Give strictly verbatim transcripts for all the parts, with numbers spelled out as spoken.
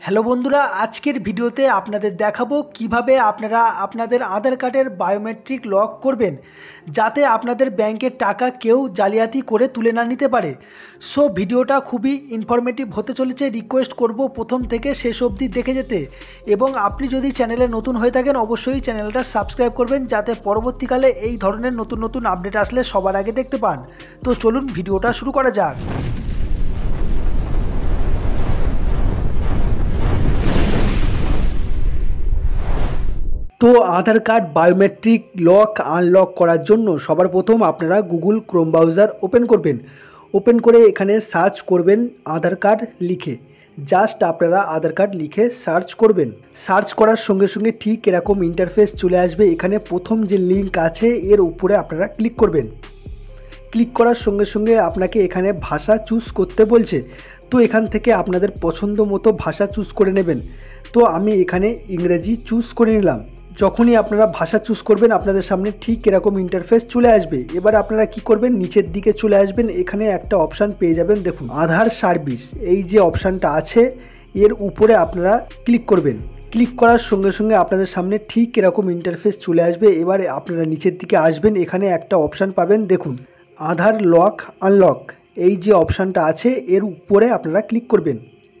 Hello বন্ধুরা, আজকের ভিডিওতে আপনাদের দেখাবো কিভাবে আপনারা আপনাদের আধার কার্ডের বায়োমেট্রিক লক করবেন, যাতে আপনাদের ব্যাংকের টাকা কেউ জালিয়াতি করে তুলে না নিতে পারে। সো ভিডিওটা খুবই ইনফরমেটিভ হতে চলেছে। রিকোয়েস্ট করব প্রথম থেকে শেষ অবধি দেখে যেতে, এবং আপনি যদি চ্যানেলে নতুন হয়ে থাকেন অবশ্যই চ্যানেলটা সাবস্ক্রাইব করবেন, যাতে পরবর্তীকালে এই ধরনের নতুন নতুন আপডেট আসলে সবার আগে দেখতে পান। তো চলুন ভিডিওটা শুরু করা যাক। তো Aadhaar card biometric lock unlock করার জন্য সবার প্রথম আপনারা গুগল ক্রোম ব্রাউজার ওপেন করবেন। ওপেন করে এখানে সার্চ করবেন আধার কার্ড লিখে। জাস্ট আপনারা আধার কার্ড লিখে সার্চ করবেন। সার্চ করার সঙ্গে সঙ্গে ঠিক এরকম ইন্টারফেস চলে আসবে। এখানে প্রথম যে লিঙ্ক আছে এর উপরে আপনারা ক্লিক করবেন। ক্লিক করার সঙ্গে সঙ্গে আপনাকে এখানে ভাষা চুজ করতে বলছে। তো এখান থেকে আপনাদের পছন্দ মতো ভাষা চুজ করে নেবেন। তো আমি এখানে ইংরেজি চুজ করে নিলাম। যখনই আপনারা ভাষা চুজ করবেন আপনাদের সামনে ঠিক এরকম ইন্টারফেস চলে আসবে। এবার আপনারা কি করবেন, নিচের দিকে চলে আসবেন। এখানে একটা অপশান পেয়ে যাবেন, দেখুন আধার সার্ভিস, এই যে অপশানটা আছে এর উপরে আপনারা ক্লিক করবেন। ক্লিক করার সঙ্গে সঙ্গে আপনাদের সামনে ঠিক এরকম ইন্টারফেস চলে আসবে। এবার আপনারা নিচের দিকে আসবেন, এখানে একটা অপশান পাবেন, দেখুন আধার লক আনলক, এই যে অপশানটা আছে এর উপরে আপনারা ক্লিক করবেন।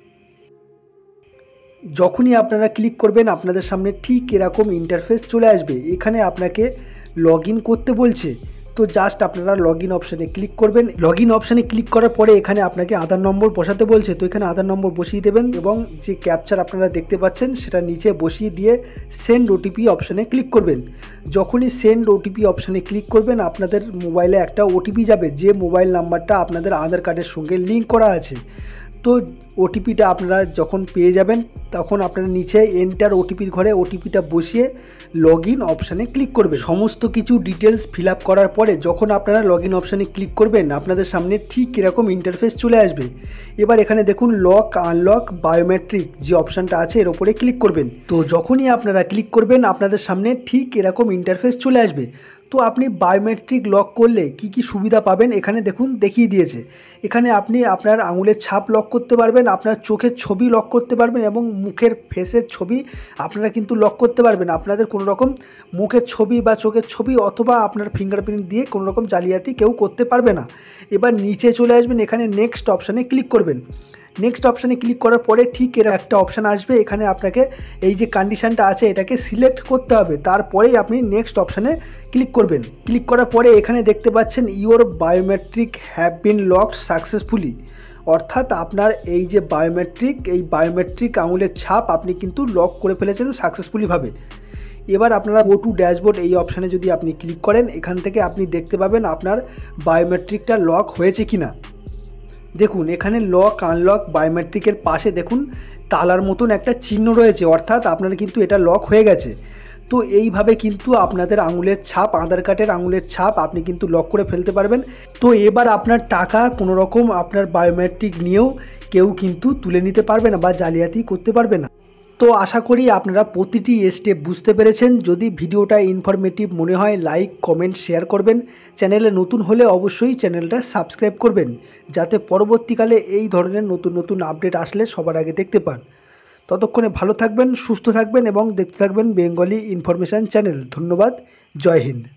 যখনই আপনারা ক্লিক করবেন আপনাদের সামনে ঠিক এরকম ইন্টারফেস চলে আসবে। এখানে আপনাকে লগ ইন করতে বলছে। তো জাস্ট আপনারা লগ ইন অপশানে ক্লিক করবেন। লগ ইন অপশানে ক্লিক করার পরে এখানে আপনাকে আধার নম্বর বসাতে বলছে। তো এখানে আধার নম্বর বসিয়ে দেবেন এবং যে ক্যাপচার আপনারা দেখতে পাচ্ছেন সেটা নিচে বসিয়ে দিয়ে সেন্ড ওটিপি অপশানে ক্লিক করবেন। যখনই সেন্ড ওটিপি অপশানে ক্লিক করবেন আপনাদের মোবাইলে একটা ওটিপি যাবে, যে মোবাইল নাম্বারটা আপনাদের আধার কার্ডের সঙ্গে লিঙ্ক করা আছে। তো ওটিপিটা আপনারা যখন পেয়ে যাবেন তখন আপনারা নিচে এন্টার ওটিপির ঘরে ওটিপিটা বসিয়ে লগ ইন অপশানে ক্লিক করবেন। সমস্ত কিছু ডিটেলস ফিল আপ করার পরে যখন আপনারা লগ ইন অপশানে ক্লিক করবেন আপনাদের সামনে ঠিক এরকম ইন্টারফেস চলে আসবে। এবার এখানে দেখুন লক আনলক বায়োমেট্রিক যে অপশানটা আছে এর ওপরে ক্লিক করবেন। তো যখনই আপনারা ক্লিক করবেন আপনাদের সামনে ঠিক এরকম ইন্টারফেস চলে আসবে। তো আপনি বায়োমেট্রিক লক করলে কি কি সুবিধা পাবেন এখানে দেখুন দেখিয়ে দিয়েছে। এখানে আপনি আপনার আঙুলের ছাপ লক করতে পারবেন, আপনার চোখের ছবি লক করতে পারবেন এবং মুখের ফেসের ছবি আপনারা কিন্তু লক করতে পারবেন। আপনাদের কোনো রকম মুখের ছবি বা চোখের ছবি অথবা আপনার ফিঙ্গারপ্রিন্ট দিয়ে কোনো রকম জালিয়াতি কেউ করতে পারবে না। এবার নিচে চলে আসবেন, এখানে নেক্সট অপশানে ক্লিক করবেন। নেক্সট অপশানে ক্লিক করার পরে ঠিক এর একটা অপশান আসবে। এখানে আপনাকে এই যে কন্ডিশানটা আছে এটাকে সিলেক্ট করতে হবে, তারপরেই আপনি নেক্সট অপশানে ক্লিক করবেন। ক্লিক করার পরে এখানে দেখতে পাচ্ছেন your biometric have been locked successfully, অর্থাৎ আপনার এই যে বায়োমেট্রিক এই বায়োমেট্রিক আঙুলের ছাপ আপনি কিন্তু লক করে ফেলেছেন সাকসেসফুলিভাবে। এবার আপনারা গো টু ড্যাশবোর্ড এই অপশানে যদি আপনি ক্লিক করেন এখান থেকে আপনি দেখতে পাবেন আপনার বায়োমেট্রিকটা লক হয়েছে কিনা। দেখুন এখানে লক আনলক বায়োমেট্রিকের পাশে দেখুন তালার মতন একটা চিহ্ন রয়েছে, অর্থাৎ আপনার কিন্তু এটা লক হয়ে গেছে। তো এইভাবে কিন্তু আপনাদের আঙুলের ছাপ, আধার কার্ডের আঙুলের ছাপ আপনি কিন্তু লক করে ফেলতে পারবেন। তো এবার আপনার টাকা কোনো রকম আপনার বায়োমেট্রিক নিয়েও কেউ কিন্তু তুলে নিতে পারবে না বা জালিয়াতি করতে পারবে না। তো আশা করি আপনারা প্রতিটি স্টেপ বুঝতে পেরেছেন। যদি ভিডিওটা ইনফরমেটিভ মনে হয় লাইক কমেন্ট শেয়ার করবেন। চ্যানেলে নতুন হলে অবশ্যই চ্যানেলটা সাবস্ক্রাইব করবেন, যাতে পরবর্তীকালে এই ধরনের নতুন নতুন আপডেট আসলে সবার আগে দেখতে পান। ততক্ষণে ভালো থাকবেন, সুস্থ থাকবেন এবং দেখতে থাকবেন বেঙ্গলি ইনফরমেশান চ্যানেল। ধন্যবাদ, জয় হিন্দ।